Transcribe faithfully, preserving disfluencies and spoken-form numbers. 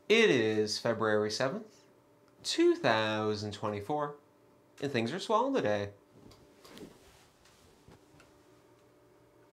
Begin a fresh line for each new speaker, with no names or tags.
It is February seventh, two thousand twenty-four, and things are swell today.